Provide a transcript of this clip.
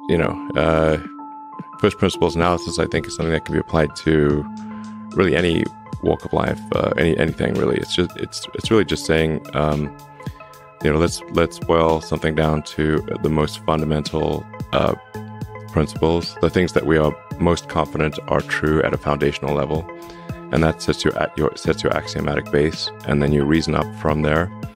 first principles analysis, I think, is something that can be applied to really any walk of life, anything really. It's really just saying, let's boil something down to the most fundamental principles, the things that we are most confident are true at a foundational level, and that sets your axiomatic base, and then you reason up from there.